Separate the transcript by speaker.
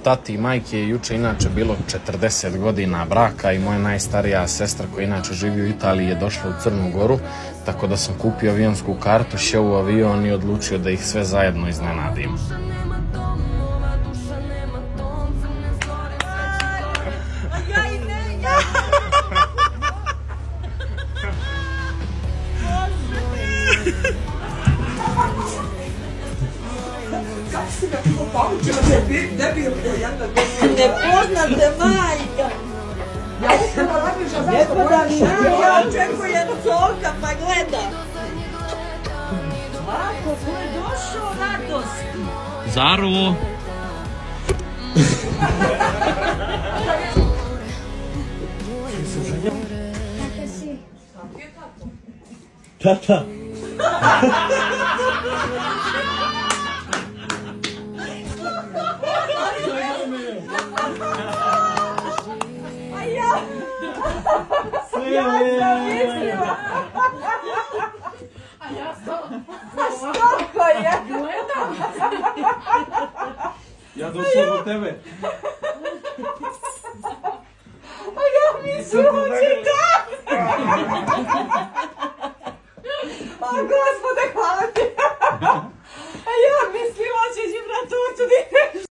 Speaker 1: tati i majke je juče inače bilo 40 godina braka i moja najstarija sestra koja inače živi u Italiji je došla u Crnu Goru, tako da sam kupio avionsku kartu, sjeo u avion i odlučio da ih sve zajedno iznenadim.
Speaker 2: Ne poznate majka. Ja očekujem colka pa gleda. Ako, ko je došao radosti?
Speaker 3: Zaro!
Speaker 4: Tata!
Speaker 2: A ja sam mislila. A ja sam... Što je? Gledam.
Speaker 4: Ja došao do tebe.
Speaker 2: A ja mislim da će tako.